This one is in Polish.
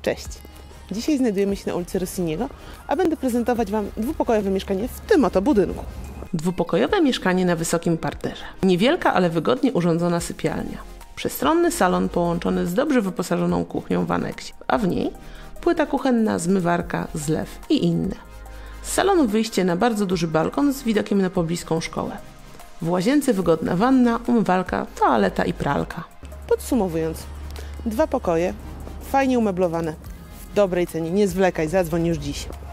Cześć! Dzisiaj znajdujemy się na ulicy Rossiniego, a będę prezentować Wam dwupokojowe mieszkanie w tym oto budynku. Dwupokojowe mieszkanie na wysokim parterze. Niewielka, ale wygodnie urządzona sypialnia. Przestronny salon połączony z dobrze wyposażoną kuchnią w aneksie, a w niej płyta kuchenna, zmywarka, zlew i inne. Z salonu wyjście na bardzo duży balkon z widokiem na pobliską szkołę. W łazience wygodna wanna, umywalka, toaleta i pralka. Podsumowując, 2 pokoje, fajnie umeblowane, w dobrej cenie. Nie zwlekaj, zadzwoń już dziś.